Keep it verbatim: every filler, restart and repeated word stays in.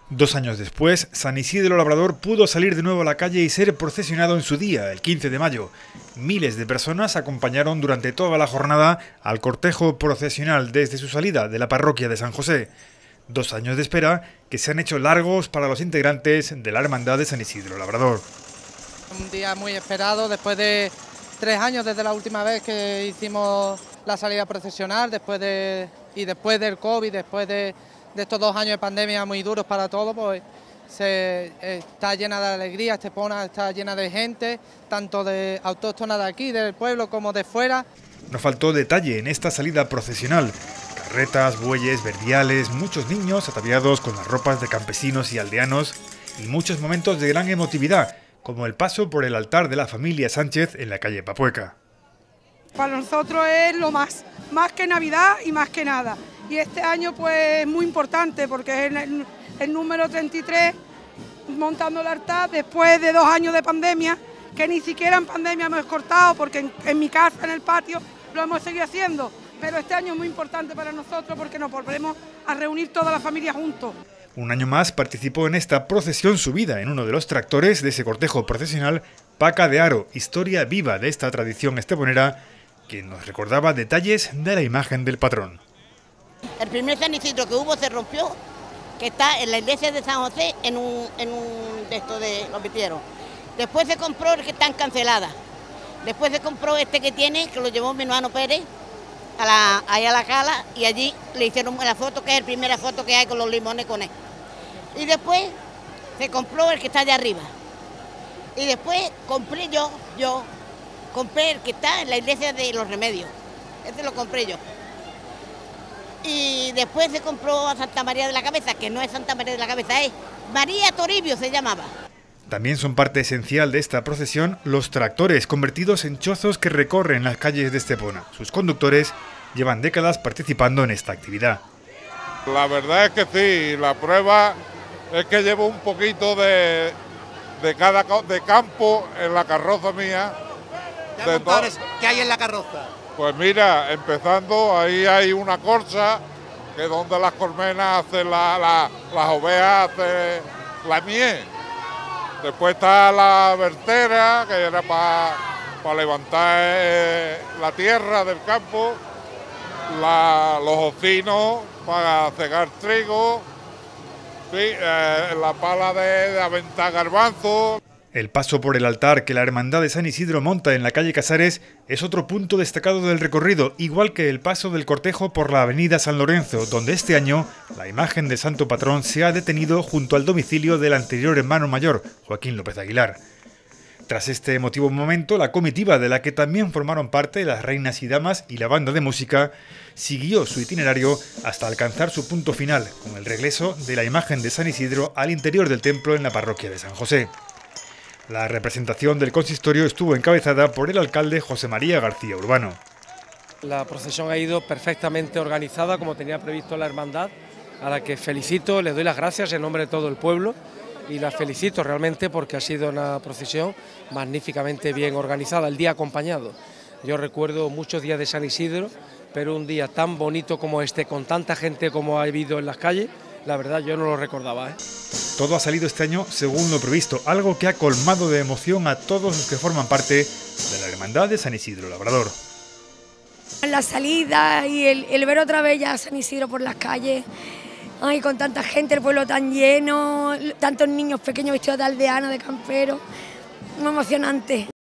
Dos años después, San Isidro Labrador pudo salir de nuevo a la calle y ser procesionado en su día, el quince de mayo. Miles de personas acompañaron durante toda la jornada al cortejo procesional desde su salida de la parroquia de San José. Dos años de espera que se han hecho largos para los integrantes de la Hermandad de San Isidro Labrador. Un día muy esperado, después de tres años desde la última vez que hicimos la salida procesional, después de, y después del COVID, después de, de estos dos años de pandemia muy duros para todos, pues se, está llena de alegría, Estepona está llena de gente, tanto de autóctona de aquí, del pueblo, como de fuera. No faltó detalle en esta salida procesional. Carretas, bueyes, verdiales, muchos niños ataviados con las ropas de campesinos y aldeanos y muchos momentos de gran emotividad, como el paso por el altar de la familia Sánchez en la calle Papueca. Para nosotros es lo más, más que Navidad y más que nada. Y este año pues es muy importante porque es el, el número treinta y tres montando el altar después de dos años de pandemia, que ni siquiera en pandemia hemos cortado porque en, en mi casa, en el patio, lo hemos seguido haciendo. Pero este año es muy importante para nosotros porque nos volveremos a reunir toda la familia juntos. Un año más participó en esta procesión subida en uno de los tractores de ese cortejo procesional Paca de Aro, historia viva de esta tradición esteponera que nos recordaba detalles de la imagen del patrón. El primer San Isidro que hubo se rompió, que está en la iglesia de San José, en un, en un de esto de lo metieron. Después se compró el que está en Cancelada. Después se compró este que tiene, que lo llevó mi hermano Pérez, a la, ahí a la cala, y allí le hicieron la foto, que es la primera foto que hay con los limones con él. Y después se compró el que está allá arriba. Y después compré yo, yo, compré el que está en la iglesia de los Remedios. Ese lo compré yo. Y después se compró a Santa María de la Cabeza, que no es Santa María de la Cabeza, es María Toribio se llamaba. También son parte esencial de esta procesión los tractores convertidos en chozos que recorren las calles de Estepona. Sus conductores llevan décadas participando en esta actividad. La verdad es que sí, la prueba es que llevo un poquito de, de cada de campo en la carroza mía. ¿Qué, ¿Qué hay en la carroza? Pues mira, empezando, ahí hay una corsa, que es donde las colmenas hacen la, la, las ovejas, hacen la miel. Después está la vertera, que era para pa levantar eh, la tierra del campo, la, los ocinos para cegar trigo, sí, eh, la pala de, de aventar garbanzos. El paso por el altar que la Hermandad de San Isidro monta en la calle Casares es otro punto destacado del recorrido, igual que el paso del cortejo por la avenida San Lorenzo, donde este año la imagen del Santo Patrón se ha detenido junto al domicilio del anterior hermano mayor, Joaquín López Aguilar. Tras este emotivo momento, la comitiva, de la que también formaron parte las reinas y damas y la banda de música, siguió su itinerario hasta alcanzar su punto final, con el regreso de la imagen de San Isidro al interior del templo en la parroquia de San José. La representación del consistorio estuvo encabezada por el alcalde José María García Urbano. La procesión ha ido perfectamente organizada como tenía previsto la hermandad, a la que felicito, les doy las gracias en nombre de todo el pueblo y la felicito realmente porque ha sido una procesión magníficamente bien organizada, el día acompañado. Yo recuerdo muchos días de San Isidro, pero un día tan bonito como este, con tanta gente como ha habido en las calles, la verdad yo no lo recordaba, ¿eh? Todo ha salido este año según lo previsto, algo que ha colmado de emoción a todos los que forman parte de la Hermandad de San Isidro Labrador. La salida y el, el ver otra vez ya a San Isidro por las calles, ay, con tanta gente, el pueblo tan lleno, tantos niños pequeños vestidos de aldeanos, de camperos, muy emocionante.